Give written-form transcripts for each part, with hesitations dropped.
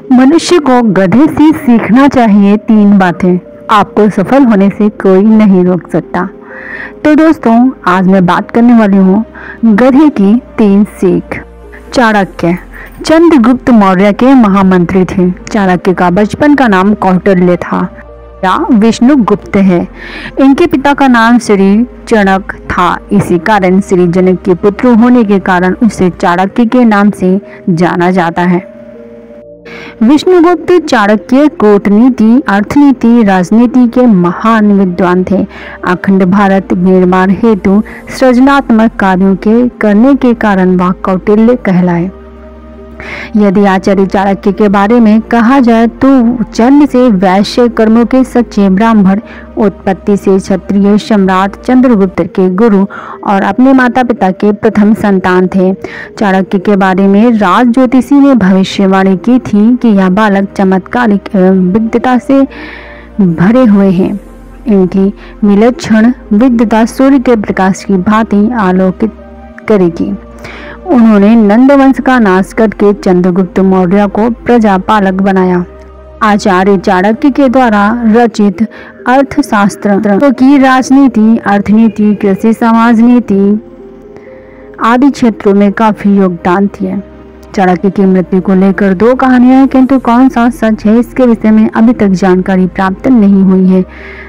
मनुष्य को गधे से सीखना चाहिए 3 बातें। आपको सफल होने से कोई नहीं रोक सकता। तो दोस्तों, आज मैं बात करने वाली हूँ गधे की 3 सीख। चाणक्य चंद्रगुप्त मौर्य के महामंत्री थे। चाणक्य का बचपन का नाम कौटिल्य था या विष्णुगुप्त है। इनके पिता का नाम श्री चणक था। इसी कारण श्री जनक के पुत्र होने के कारण उसे चाणक्य के नाम से जाना जाता है। विष्णुगुप्त चाणक्य कूटनीति, अर्थनीति, राजनीति के महान विद्वान थे। अखंड भारत निर्माण हेतु सृजनात्मक कार्यों के करने के कारण वह कौटिल्य कहलाए। यदि आचार्य चाणक्य के बारे में कहा जाए तो जन्म से वैश्य, कर्मों के सच्चे ब्राह्मण, उत्पत्ति से क्षत्रिय सम्राट चंद्रगुप्त के गुरु और अपने माता पिता के प्रथम संतान थे। चाणक्य के बारे में राज ज्योतिषी ने भविष्यवाणी की थी कि यह बालक चमत्कारिक एवं विद्वता से भरे हुए हैं। इनकी विलक्षण विद्वता सूर्य के प्रकाश की भांति आलोकित करेगी। उन्होंने नंद वंश का नाश करके चंद्रगुप्त मौर्य को प्रजापालक बनाया। आचार्य चाणक्य के द्वारा रचित अर्थशास्त्र की राजनीति, अर्थनीति, कृषि, समाज नीति आदि क्षेत्रों में काफी योगदान दिए। चाणक्य की मृत्यु को लेकर 2 कहानियां हैं, किंतु कौन सा सच है इसके विषय में अभी तक जानकारी प्राप्त नहीं हुई है।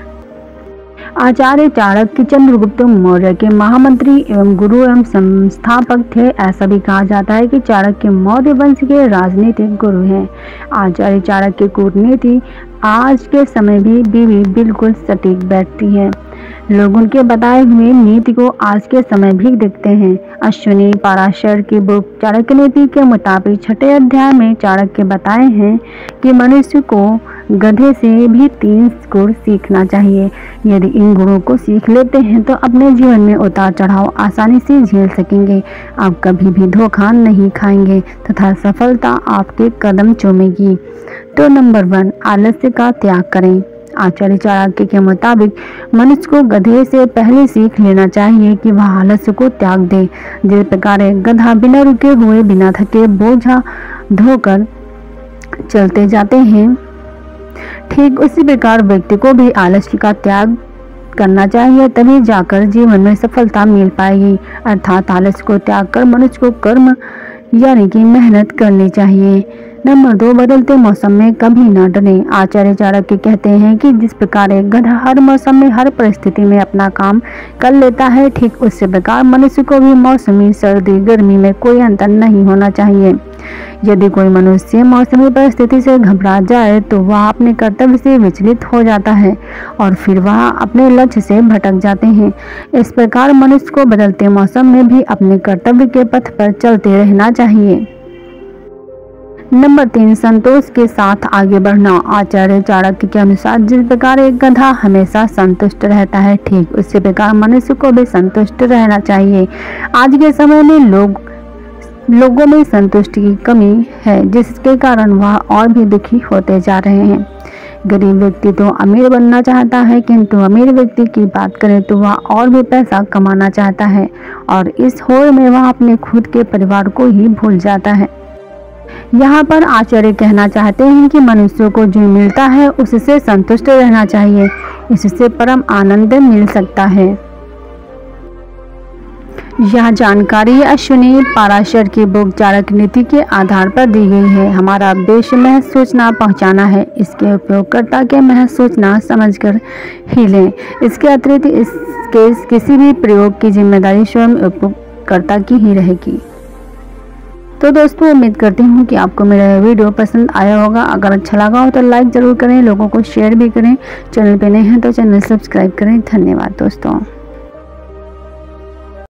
आचार्य चाणक्य चंद्रगुप्त मौर्य के महामंत्री एवं गुरु एवं संस्थापक थे। ऐसा भी कहा जाता है कि चाणक्य मौर्य वंश के राजनीतिक गुरु हैं। आचार्य चाणक्य कूटनीति आज के समय भी बिल्कुल सटीक बैठती है। लोग उनके बताए हुए नीति को आज के समय भी देखते हैं। अश्विनी पराशर की बुक चाणक्य नीति के मुताबिक 6ठे अध्याय में चाणक्य बताए हैं कि मनुष्य को गधे से भी 3 गुण सीखना चाहिए। यदि इन गुणों को सीख लेते हैं तो अपने जीवन में उतार चढ़ाव आसानी से झेल सकेंगे। आप कभी भी धोखा नहीं खाएंगे तथा सफलता आपके कदम चूमेगी। तो नंबर 1, आलस्य का त्याग करें। आचार्य चाणक्य के मुताबिक मनुष्य को गधे से पहले सीख लेना चाहिए कि वह आलस्य को त्याग दे। जिस प्रकार गधा बिना रुके हुए, बिना थके बोझा ढोकर चलते जाते हैं, ठीक उसी प्रकार व्यक्ति को भी आलस्य का त्याग करना चाहिए, तभी जाकर जीवन में सफलता मिल पाएगी। अर्थात आलस्य को त्याग कर मनुष्य को कर्म यानी कि मेहनत करनी चाहिए। नंबर 2, बदलते मौसम में कभी न डरें। आचार्य चाणक्य कहते हैं कि जिस प्रकार एक गधा हर मौसम में, हर परिस्थिति में अपना काम कर लेता है, ठीक उसी प्रकार मनुष्य को भी मौसमी, सर्दी, गर्मी में कोई अंतर नहीं होना चाहिए। यदि कोई मनुष्य मौसमी परिस्थिति से घबरा जाए तो वह अपने कर्तव्य से विचलित हो जाता है और फिर वह अपने लक्ष्य से भटक जाते हैं। इस प्रकार मनुष्य को बदलते मौसम में भी अपने कर्तव्य के पथ पर चलते रहना चाहिए। नंबर 3, संतोष के साथ आगे बढ़ना। आचार्य चाणक्य के अनुसार जिस प्रकार एक गधा हमेशा संतुष्ट रहता है, ठीक उसी प्रकार मनुष्य को भी संतुष्ट रहना चाहिए। आज के समय में लोगों में संतुष्टि की कमी है, जिसके कारण वह और भी दुखी होते जा रहे हैं। गरीब व्यक्ति तो अमीर बनना चाहता है, किंतु अमीर व्यक्ति की बात करें तो वह और भी पैसा कमाना चाहता है और इस होड़ में वह अपने खुद के परिवार को ही भूल जाता है। यहाँ पर आचार्य कहना चाहते हैं कि मनुष्य को जो मिलता है उससे संतुष्ट रहना चाहिए, इससे परम आनंद मिल सकता है। यह जानकारी अश्विनी पराशर की बुक चाणक्य नीति के आधार पर दी गई है। हमारा उद्देश्य महज सूचना पहुँचाना है। इसके उपयोगकर्ता के महज सूचना समझकर ही लें। इसके अतिरिक्त इसके किसी भी प्रयोग की जिम्मेदारी स्वयं उपयोगकर्ता की ही रहेगी। तो दोस्तों, उम्मीद करती हूँ कि आपको मेरा वीडियो पसंद आया होगा। अगर अच्छा लगा हो तो लाइक ज़रूर करें, लोगों को शेयर भी करें। चैनल पे नए हैं तो चैनल सब्सक्राइब करें। धन्यवाद दोस्तों।